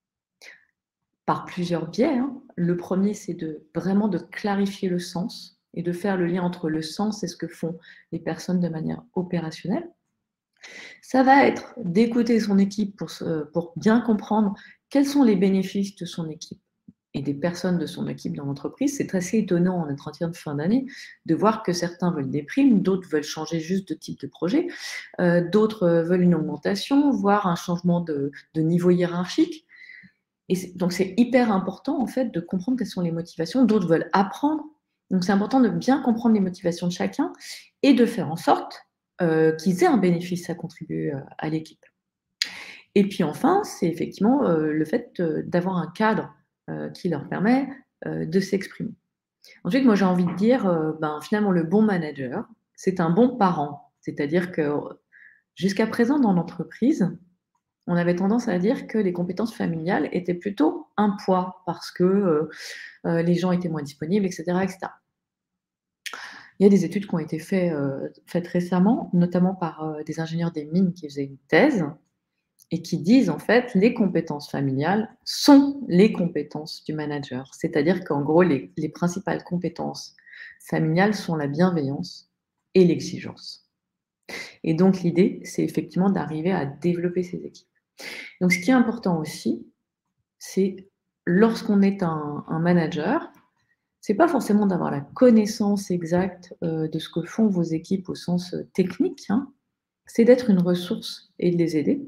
S3: Par plusieurs biais. Le premier, c'est vraiment de clarifier le sens et de faire le lien entre le sens et ce que font les personnes de manière opérationnelle. Ça va être d'écouter son équipe pour bien comprendre quels sont les bénéfices de son équipe et des personnes de son équipe dans l'entreprise. C'est assez étonnant en entretien de fin d'année de voir que certains veulent des primes, d'autres veulent changer juste de type de projet, d'autres veulent une augmentation, voire un changement de niveau hiérarchique. Et donc, c'est hyper important, en fait, de comprendre quelles sont les motivations. D'autres veulent apprendre. Donc, c'est important de bien comprendre les motivations de chacun et de faire en sorte qu'ils aient un bénéfice à contribuer à l'équipe. Et puis, enfin, c'est effectivement le fait d'avoir un cadre qui leur permet de s'exprimer. Ensuite, moi, j'ai envie de dire, finalement, le bon manager, c'est un bon parent. C'est-à-dire que jusqu'à présent, dans l'entreprise, on avait tendance à dire que les compétences familiales étaient plutôt un poids parce que les gens étaient moins disponibles, etc., etc. Il y a des études qui ont été faites récemment, notamment par des ingénieurs des mines qui faisaient une thèse et qui disent en fait les compétences familiales sont les compétences du manager. C'est-à-dire qu'en gros, les principales compétences familiales sont la bienveillance et l'exigence. Et donc l'idée, c'est effectivement d'arriver à développer ces équipes. Donc, ce qui est important aussi, c'est lorsqu'on est un manager, c'est pas forcément d'avoir la connaissance exacte de ce que font vos équipes au sens technique, c'est d'être une ressource et de les aider.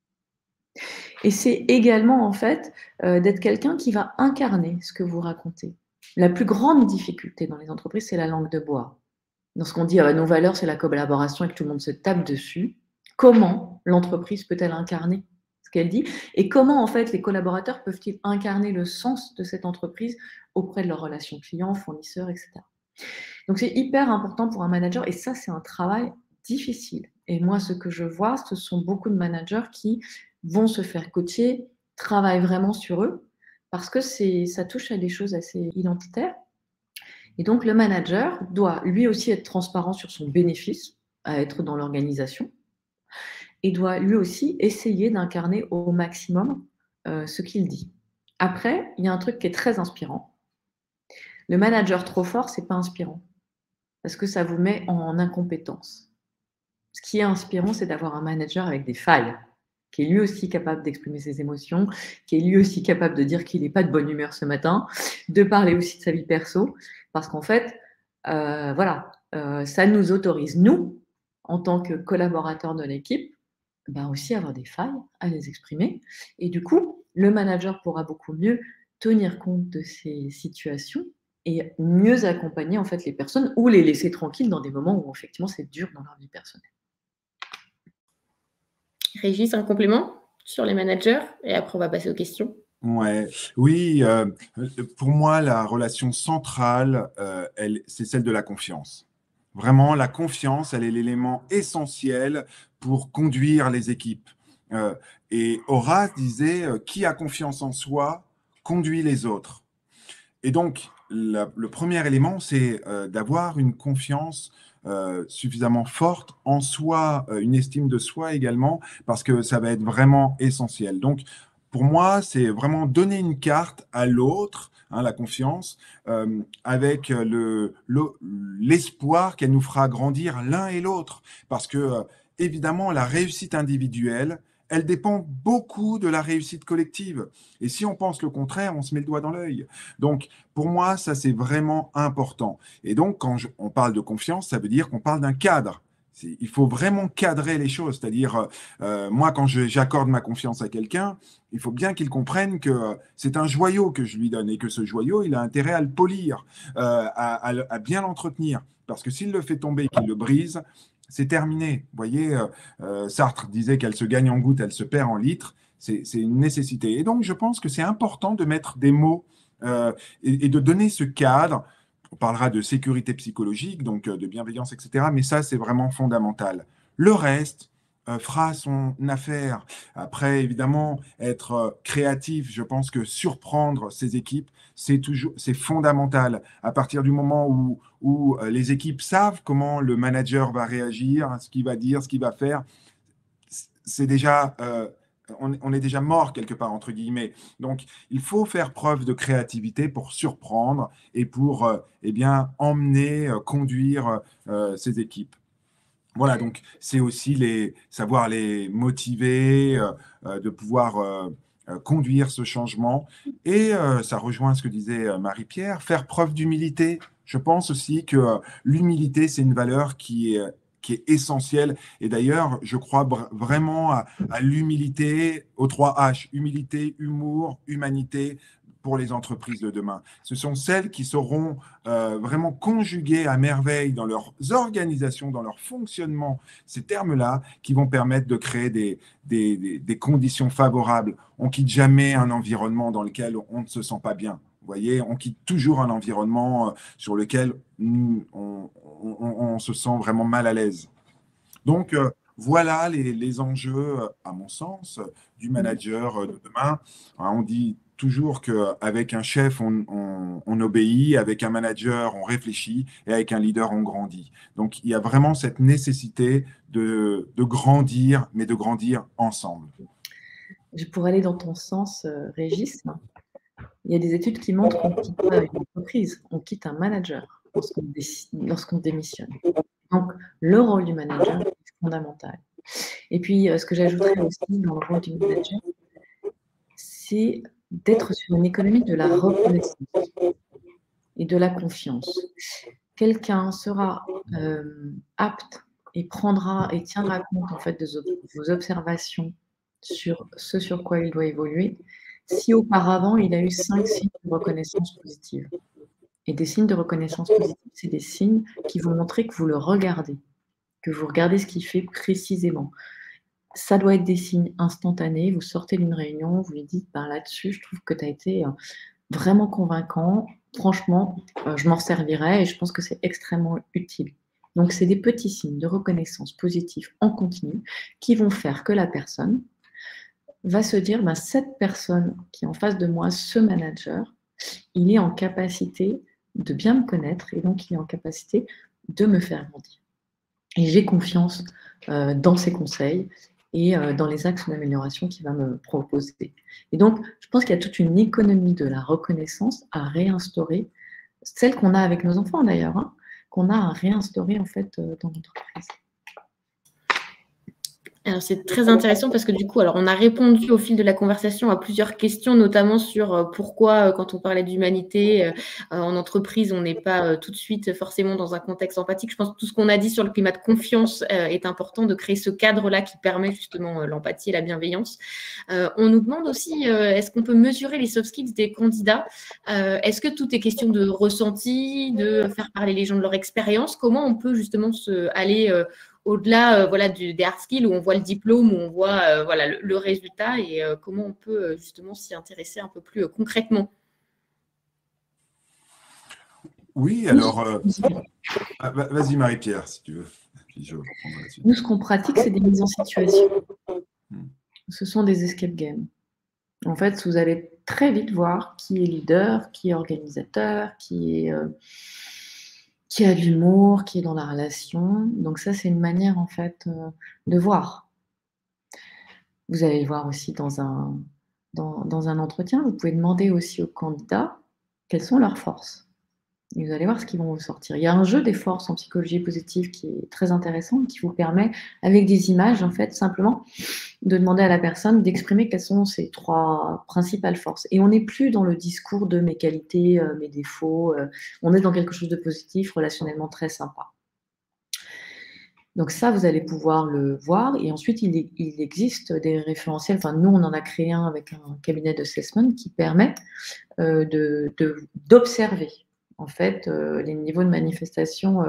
S3: Et c'est également, en fait, d'être quelqu'un qui va incarner ce que vous racontez. La plus grande difficulté dans les entreprises, c'est la langue de bois. Lorsqu'on dit nos valeurs, c'est la collaboration et que tout le monde se tape dessus, comment l'entreprise peut-elle incarner ce qu'elle dit, et comment en fait les collaborateurs peuvent-ils incarner le sens de cette entreprise auprès de leurs relations clients, fournisseurs, etc. Donc c'est hyper important pour un manager, et ça c'est un travail difficile. Et moi ce que je vois, ce sont beaucoup de managers qui vont se faire coacher, travaillent vraiment sur eux, parce que ça touche à des choses assez identitaires. Et donc le manager doit lui aussi être transparent sur son bénéfice à être dans l'organisation, et doit lui aussi essayer d'incarner au maximum ce qu'il dit. Après, il y a un truc qui est très inspirant. Le manager trop fort, c'est pas inspirant, parce que ça vous met en incompétence. Ce qui est inspirant, c'est d'avoir un manager avec des failles, qui est lui aussi capable d'exprimer ses émotions, qui est lui aussi capable de dire qu'il n'est pas de bonne humeur ce matin, de parler aussi de sa vie perso, parce qu'en fait, voilà, ça nous autorise, nous, en tant que collaborateurs de l'équipe, aussi avoir des failles, à les exprimer. Et du coup, le manager pourra beaucoup mieux tenir compte de ces situations et mieux accompagner en fait les personnes, ou les laisser tranquilles dans des moments où effectivement c'est dur dans leur vie personnelle.
S1: Régis, un complément sur les managers et après on va passer aux questions.
S2: Ouais. Oui, pour moi, la relation centrale, c'est celle de la confiance. Vraiment, la confiance, elle est l'élément essentiel pour conduire les équipes. Et Horace disait, qui a confiance en soi conduit les autres. Et donc, le premier élément, c'est d'avoir une confiance suffisamment forte en soi, une estime de soi également, parce que ça va être vraiment essentiel. Donc, pour moi, c'est vraiment donner une carte à l'autre, hein, la confiance, avec l'espoir qu'elle nous fera grandir l'un et l'autre. Parce que, évidemment, la réussite individuelle, elle dépend beaucoup de la réussite collective. Et si on pense le contraire, on se met le doigt dans l'œil. Donc, pour moi, ça, c'est vraiment important. Et donc, quand on parle de confiance, ça veut dire qu'on parle d'un cadre. Il faut vraiment cadrer les choses. C'est-à-dire, moi, quand j'accorde ma confiance à quelqu'un, il faut bien qu'il comprenne que c'est un joyau que je lui donne et que ce joyau, il a intérêt à le polir, à bien l'entretenir. Parce que s'il le fait tomber et qu'il le brise, c'est terminé. Vous voyez, Sartre disait qu'elle se gagne en gouttes, elle se perd en litres. C'est une nécessité. Et donc, je pense que c'est important de mettre des mots et de donner ce cadre. On parlera de sécurité psychologique, donc de bienveillance, etc. Mais ça, c'est vraiment fondamental. Le reste fera son affaire. Après, évidemment, être créatif, je pense que surprendre ses équipes, c'est fondamental. À partir du moment où les équipes savent comment le manager va réagir, ce qu'il va dire, ce qu'il va faire, c'est déjà on est déjà mort quelque part, entre guillemets. Donc, il faut faire preuve de créativité pour surprendre et pour emmener, conduire ces équipes. Voilà, donc c'est aussi savoir les motiver, de pouvoir conduire ce changement. Et ça rejoint ce que disait Marie-Pierre, faire preuve d'humilité. Je pense aussi que l'humilité, c'est une valeur qui est essentielle. Et d'ailleurs, je crois vraiment à l'humilité, aux 3 H, humilité, humour, humanité, pour les entreprises de demain. Ce sont celles qui sauront vraiment conjuguer à merveille dans leurs organisations, dans leur fonctionnement, ces termes-là qui vont permettre de créer des conditions favorables. On ne quitte jamais un environnement dans lequel on ne se sent pas bien. Vous voyez, on quitte toujours un environnement sur lequel on se sent vraiment mal à l'aise. Donc, voilà les enjeux, à mon sens, du manager de demain. On dit toujours qu'avec un chef, on obéit, avec un manager, on réfléchit, et avec un leader, on grandit. Donc, il y a vraiment cette nécessité de grandir, mais de grandir ensemble.
S3: Pour aller dans ton sens, Régis, il y a des études qui montrent qu'on ne quitte pas une entreprise, on quitte un manager lorsqu'on démissionne. Donc, le rôle du manager est fondamental. Et puis, ce que j'ajouterais aussi dans le rôle du manager, c'est d'être sur une économie de la reconnaissance et de la confiance. Quelqu'un sera apte et prendra et tiendra compte en fait de vos observations sur ce sur quoi il doit évoluer si auparavant il a eu 5 signes de reconnaissance positive. Et des signes de reconnaissance positive, c'est des signes qui vont montrer que vous le regardez, que vous regardez ce qu'il fait précisément. ça doit être des signes instantanés. Vous sortez d'une réunion, vous lui dites, ben, là-dessus, je trouve que tu as été vraiment convaincant. Franchement, je m'en servirai et je pense que c'est extrêmement utile. Donc, c'est des petits signes de reconnaissance positive en continu qui vont faire que la personne va se dire, ben, cette personne qui est en face de moi, ce manager, il est en capacité de bien me connaître et donc il est en capacité de me faire grandir. Et j'ai confiance dans ses conseils et dans les axes d'amélioration qu'il va me proposer. Et donc, je pense qu'il y a toute une économie de la reconnaissance à réinstaurer, celle qu'on a avec nos enfants d'ailleurs, hein, qu'on a à réinstaurer en fait dans l'entreprise.
S1: Alors, c'est très intéressant parce que du coup, alors, on a répondu au fil de la conversation à plusieurs questions, notamment sur pourquoi, quand on parlait d'humanité, en entreprise, on n'est pas tout de suite forcément dans un contexte empathique. Je pense que tout ce qu'on a dit sur le climat de confiance est important, de créer ce cadre-là qui permet justement l'empathie et la bienveillance. On nous demande aussi, est-ce qu'on peut mesurer les soft skills des candidats? Est-ce que tout est question de ressenti, de faire parler les gens de leur expérience? Comment on peut justement aller au-delà voilà, des hard skills où on voit le diplôme, où on voit voilà, le résultat et comment on peut justement s'y intéresser un peu plus concrètement?
S2: Oui, alors, vas-y Marie-Pierre, si tu veux. Puis je reprendrai la suite.
S3: Nous, ce qu'on pratique, c'est des mises en situation. Ce sont des escape games. En fait, vous allez très vite voir qui est leader, qui est organisateur, qui a de l'humour, qui est dans la relation. Donc ça, c'est une manière, en fait, de voir. Vous allez le voir aussi dans un entretien. Vous pouvez demander aussi aux candidats quelles sont leurs forces. Et vous allez voir ce qu'ils vont vous sortir. Il y a un jeu des forces en psychologie positive qui est très intéressant, qui vous permet, avec des images, en fait, simplement, de demander à la personne d'exprimer quelles sont ses 3 principales forces. Et on n'est plus dans le discours de mes qualités, mes défauts. On est dans quelque chose de positif, relationnellement très sympa. Donc ça, vous allez pouvoir le voir. Et ensuite, il existe des référentiels. Enfin, nous, on en a créé un avec un cabinet d'assessment qui permet d'observer en fait les niveaux de manifestation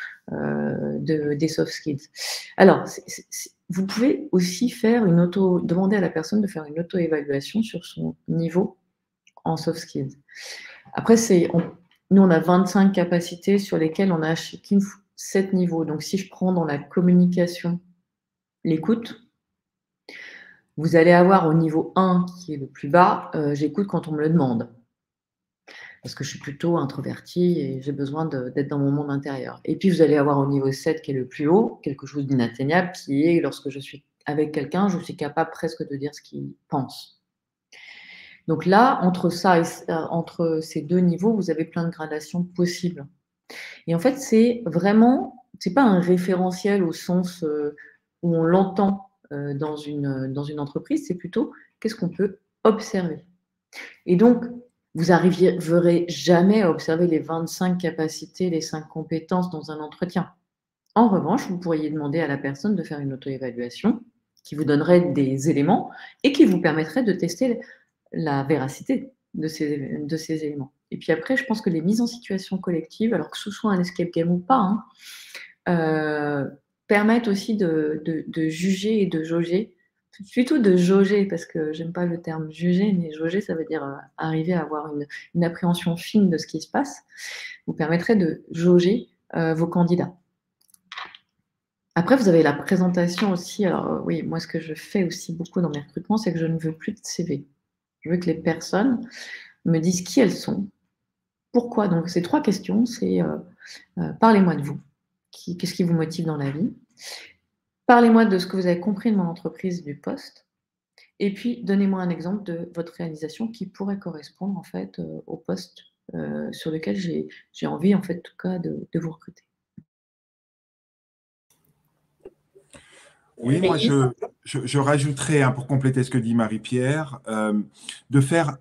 S3: des soft skills. Alors, vous pouvez aussi demander à la personne de faire une auto-évaluation sur son niveau en soft skills. Après, nous, on a 25 capacités sur lesquelles on a chacune 7 niveaux. Donc, si je prends dans la communication l'écoute, vous allez avoir au niveau 1, qui est le plus bas, j'écoute quand on me le demande. Parce que je suis plutôt introvertie et j'ai besoin d'être dans mon monde intérieur. Et puis, vous allez avoir au niveau 7, qui est le plus haut, quelque chose d'inatteignable, qui est lorsque je suis avec quelqu'un, je suis capable presque de dire ce qu'il pense. Donc là, entre ces 2 niveaux, vous avez plein de gradations possibles. Et en fait, c'est pas un référentiel au sens où on l'entend dans une entreprise, c'est plutôt qu'est-ce qu'on peut observer. Et donc, vous n'arriverez jamais à observer les 25 capacités, les 5 compétences dans un entretien. En revanche, vous pourriez demander à la personne de faire une auto-évaluation qui vous donnerait des éléments et qui vous permettrait de tester la véracité de ces éléments. Et puis après, je pense que les mises en situation collectives, alors que ce soit un escape game ou pas, permettent aussi de juger et de jauger. Plutôt de jauger, parce que j'aime pas le terme juger, mais jauger, ça veut dire arriver à avoir une appréhension fine de ce qui se passe, vous permettrait de jauger vos candidats. Après, vous avez la présentation aussi. Alors oui, moi, ce que je fais aussi beaucoup dans mes recrutements, c'est que je ne veux plus de CV. Je veux que les personnes me disent qui elles sont, pourquoi. Donc, ces 3 questions, c'est parlez-moi de vous. Qu'est-ce qui vous motive dans la vie? Parlez-moi de ce que vous avez compris de mon entreprise, du poste. Et puis, donnez-moi un exemple de votre réalisation qui pourrait correspondre en fait au poste sur lequel j'ai envie, en fait, en tout cas, de vous recruter.
S2: Oui, moi, je rajouterais, pour compléter ce que dit Marie-Pierre, de faire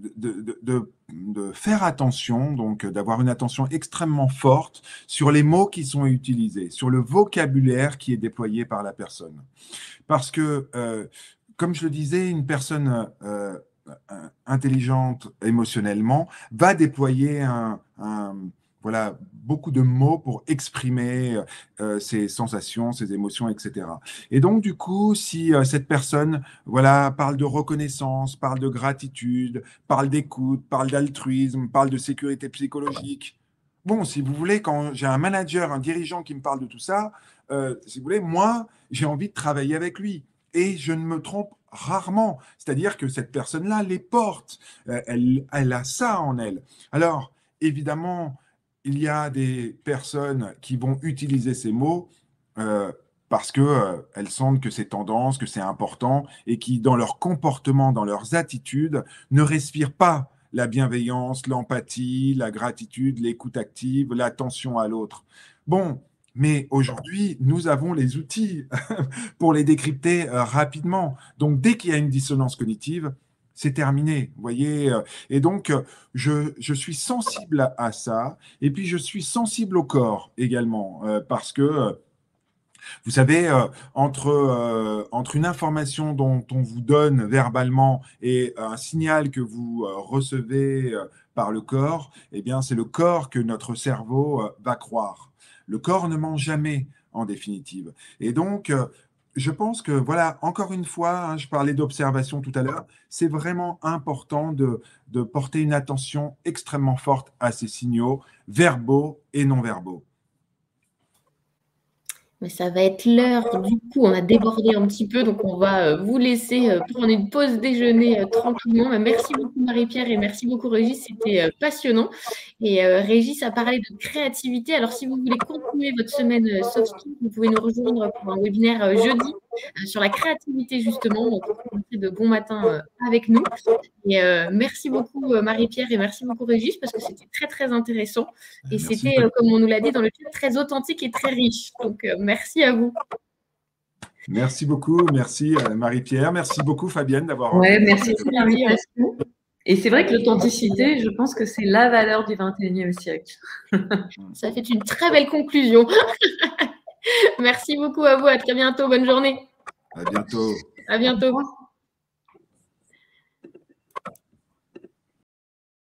S2: attention, donc d'avoir une attention extrêmement forte sur les mots qui sont utilisés, sur le vocabulaire qui est déployé par la personne. Parce que, comme je le disais, une personne intelligente émotionnellement va déployer voilà, beaucoup de mots pour exprimer ses sensations, ses émotions, etc. Et donc, du coup, si cette personne, voilà, parle de reconnaissance, parle de gratitude, parle d'écoute, parle d'altruisme, parle de sécurité psychologique, bon, si vous voulez, quand j'ai un manager, un dirigeant qui me parle de tout ça, si vous voulez, moi, j'ai envie de travailler avec lui. Et je ne me trompe rarement. C'est-à-dire que cette personne-là les porte. Elle a ça en elle. Alors, évidemment, il y a des personnes qui vont utiliser ces mots parce qu'elles sentent que c'est tendance, que c'est important, et qui, dans leur comportement, dans leurs attitudes, ne respirent pas la bienveillance, l'empathie, la gratitude, l'écoute active, l'attention à l'autre. Bon, mais aujourd'hui, nous avons les outils pour les décrypter rapidement. Donc, dès qu'il y a une dissonance cognitive, c'est terminé, vous voyez. Et donc, je suis sensible à ça. Et puis, je suis sensible au corps également, parce que, vous savez, entre une information dont on vous donne verbalement et un signal que vous recevez par le corps, eh bien, c'est le corps que notre cerveau va croire. Le corps ne ment jamais, en définitive. Et donc, je pense que, voilà, encore une fois, hein, je parlais d'observation tout à l'heure, c'est vraiment important de porter une attention extrêmement forte à ces signaux verbaux et non verbaux.
S1: Mais ça va être l'heure. Du coup, on a débordé un petit peu, donc on va vous laisser prendre une pause déjeuner tranquillement. Merci beaucoup Marie-Pierre et merci beaucoup Régis, c'était passionnant. Et Régis a parlé de créativité. Alors, si vous voulez continuer votre semaine soft skills, vous pouvez nous rejoindre pour un webinaire jeudi sur la créativité justement. Donc, pour commencer de bon matin avec nous. Et merci beaucoup Marie-Pierre et merci beaucoup Régis parce que c'était très très intéressant et c'était comme on nous l'a dit dans le chat très authentique et très riche. Donc merci à vous.
S2: Merci beaucoup, merci Marie-Pierre, merci beaucoup Fabienne d'avoir.
S3: Ouais, merci pour l'invitation. Et c'est vrai que l'authenticité, je pense que c'est la valeur du 21e siècle.
S1: Ça fait une très belle conclusion. Merci beaucoup à vous, à très bientôt, bonne journée.
S2: À bientôt.
S1: À bientôt.